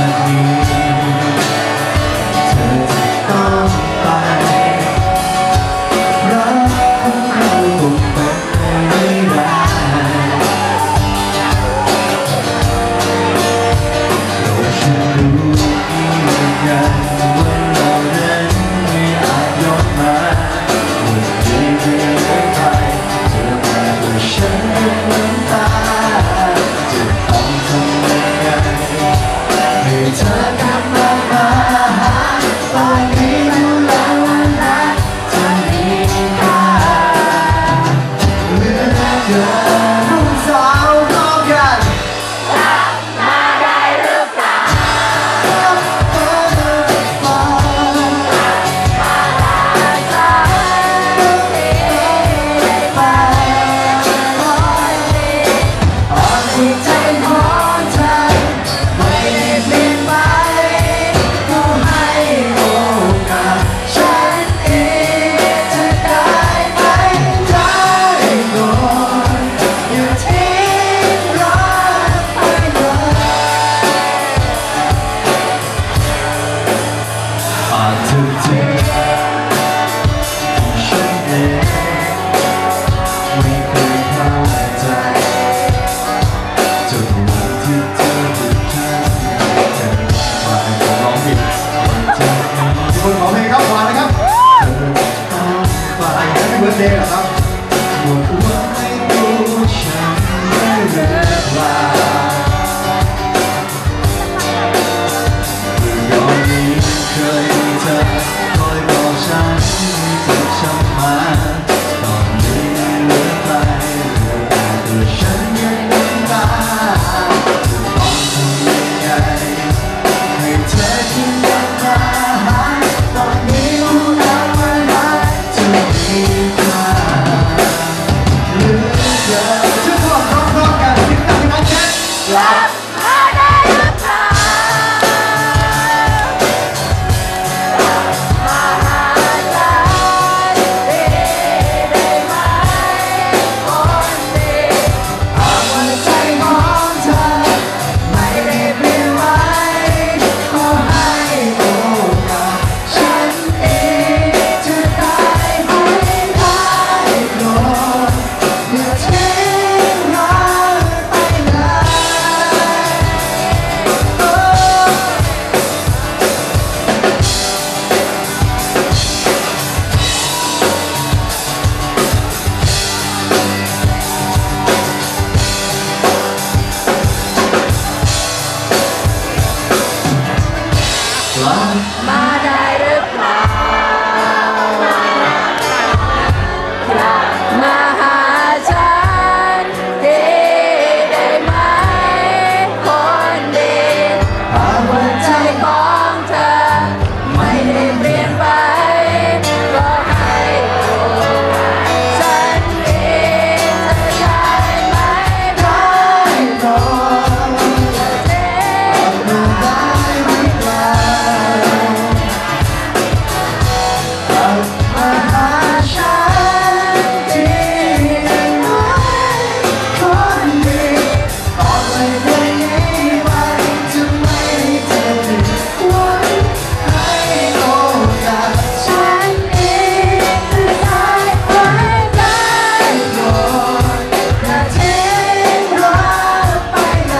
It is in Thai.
เดย์ครับหมดหัวให้ตัวฉันไม่เลือกลาก่อนนี้เคยมีเธอคอยบอกฉันให้เธอช้ำมาตอนนี้เหลือใครเหลือแต่ตัวฉันยังน้ำตาจะต้องทำยังไงให้เธอที่ยังมาหาตอนนี้รู้แล้วว่ารักเธอมีค่าเหลือเกินทุกคนพร้อมๆกันติดตามกันแชทรับมาได้หรือเปล่ามาหาฉันดีได้ไหมคนดีเอาหัวใจของเธอไม่ได้เปลี่ยนไว้ขอให้โอกาสฉันเองจะได้ไม่ได้โกรธอย่าทิ้งเราไปเลยมาได้หรือเปล่ากลับมาหาฉันทีได้ไหมคนดีหากหัวใจของเธอไม่ได้เปลี่ยนไปก็ให้โอกาสฉันเองเธอได้ไหมได้โปรดอย่าทิ้งเราได้ไม่ไกลกลับมาหาฉันทีได้ไหมคนดีต่อไปจากนี้ไปจะไม่ให้เธอผิดหวังให้โอกาสฉันเองจะได้ไว้ได้โปรดอย่าทิ้งเราไปเลย